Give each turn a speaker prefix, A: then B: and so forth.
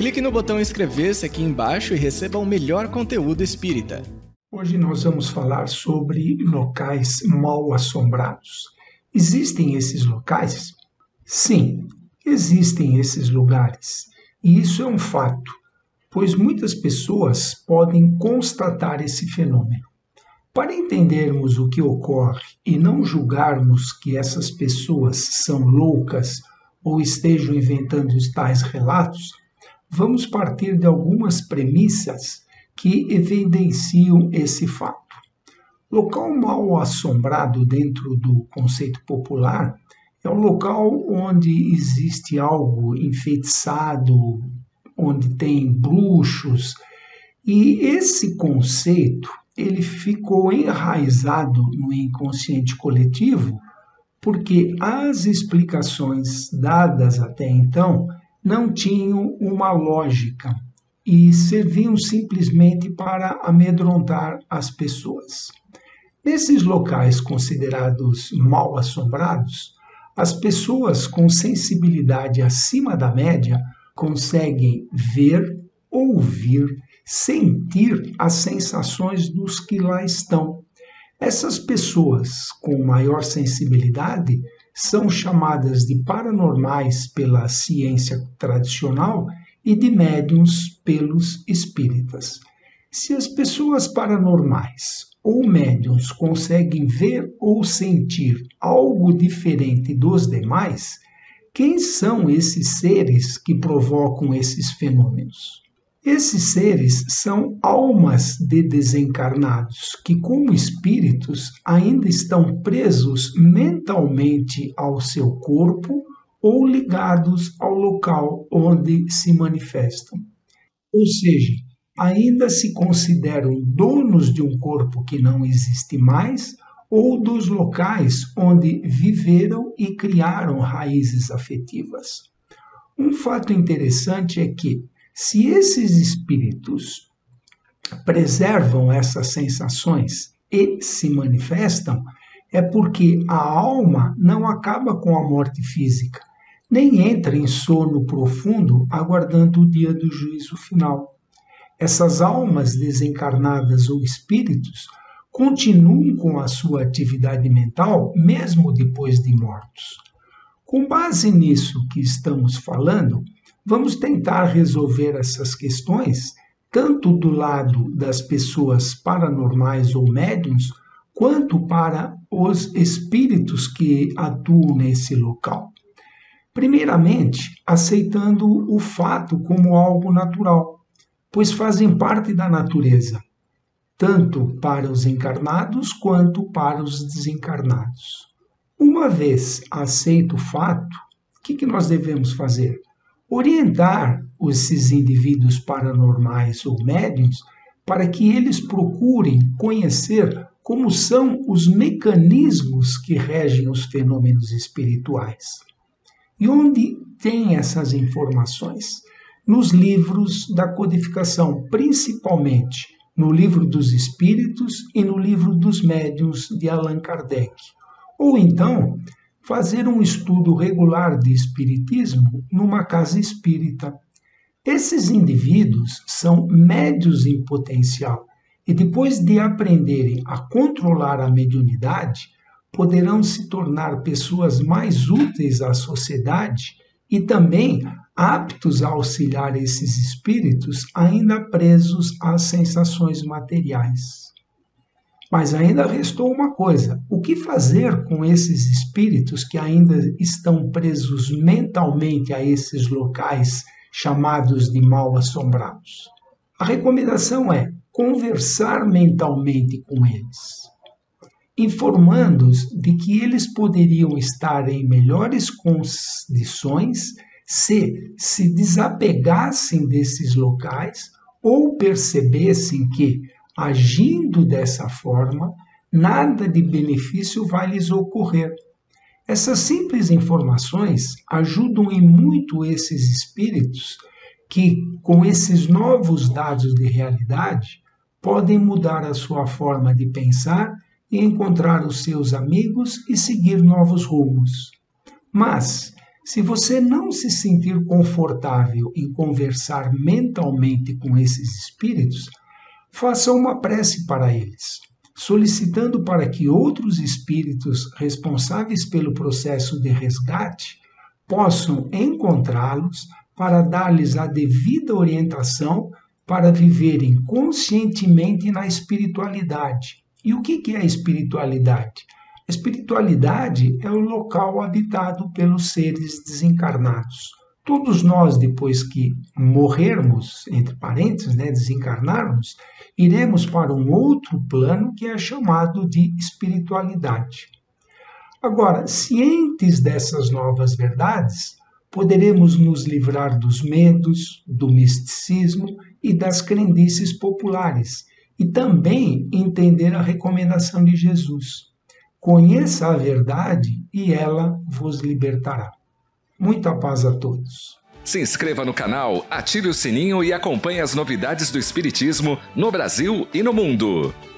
A: Clique no botão inscrever-se aqui embaixo e receba o melhor conteúdo espírita.
B: Hoje nós vamos falar sobre locais mal assombrados. Existem esses locais? Sim, existem esses lugares. E isso é um fato, pois muitas pessoas podem constatar esse fenômeno. Para entendermos o que ocorre e não julgarmos que essas pessoas são loucas ou estejam inventando tais relatos, vamos partir de algumas premissas que evidenciam esse fato. Local mal assombrado dentro do conceito popular é um local onde existe algo enfeitiçado, onde tem bruxos, e esse conceito ele ficou enraizado no inconsciente coletivo porque as explicações dadas até então não tinham uma lógica e serviam simplesmente para amedrontar as pessoas. Nesses locais considerados mal assombrados, as pessoas com sensibilidade acima da média conseguem ver, ouvir, sentir as sensações dos que lá estão. Essas pessoas com maior sensibilidade são chamadas de paranormais pela ciência tradicional e de médiuns pelos espíritas. Se as pessoas paranormais ou médiuns conseguem ver ou sentir algo diferente dos demais, quem são esses seres que provocam esses fenômenos? Esses seres são almas de desencarnados que, como espíritos, ainda estão presos mentalmente ao seu corpo ou ligados ao local onde se manifestam. Ou seja, ainda se consideram donos de um corpo que não existe mais ou dos locais onde viveram e criaram raízes afetivas. Um fato interessante é que, se esses espíritos preservam essas sensações e se manifestam, é porque a alma não acaba com a morte física, nem entra em sono profundo aguardando o dia do juízo final. Essas almas desencarnadas ou espíritos continuam com a sua atividade mental mesmo depois de mortos. Com base nisso que estamos falando, vamos tentar resolver essas questões, tanto do lado das pessoas paranormais ou médiuns, quanto para os espíritos que atuam nesse local. Primeiramente, aceitando o fato como algo natural, pois fazem parte da natureza, tanto para os encarnados quanto para os desencarnados. Uma vez aceito o fato, o que nós devemos fazer? Orientar esses indivíduos paranormais ou médiuns para que eles procurem conhecer como são os mecanismos que regem os fenômenos espirituais. E onde tem essas informações? Nos livros da codificação, principalmente no Livro dos Espíritos e no Livro dos Médiuns de Allan Kardec. Ou então, fazer um estudo regular de espiritismo numa casa espírita. Esses indivíduos são médiuns em potencial e depois de aprenderem a controlar a mediunidade, poderão se tornar pessoas mais úteis à sociedade e também aptos a auxiliar esses espíritos ainda presos às sensações materiais. Mas ainda restou uma coisa: o que fazer com esses espíritos que ainda estão presos mentalmente a esses locais chamados de mal assombrados? A recomendação é conversar mentalmente com eles, informando-os de que eles poderiam estar em melhores condições se desapegassem desses locais ou percebessem que, agindo dessa forma, nada de benefício vai lhes ocorrer. Essas simples informações ajudam em muito esses espíritos que, com esses novos dados de realidade, podem mudar a sua forma de pensar e encontrar os seus amigos e seguir novos rumos. Mas, Se você não se sentir confortável em conversar mentalmente com esses espíritos, faça uma prece para eles, solicitando para que outros espíritos responsáveis pelo processo de resgate possam encontrá-los para dar-lhes a devida orientação para viverem conscientemente na espiritualidade. E o que é a espiritualidade? A espiritualidade é o local habitado pelos seres desencarnados. Todos nós, depois que morrermos, entre parênteses, desencarnarmos, iremos para um outro plano que é chamado de espiritualidade. Agora, cientes dessas novas verdades, poderemos nos livrar dos medos, do misticismo e das crendices populares, e também entender a recomendação de Jesus. Conheça a verdade e ela vos libertará. Muita paz a todos.
C: Se inscreva no canal, ative o sininho e acompanhe as novidades do Espiritismo no Brasil e no mundo.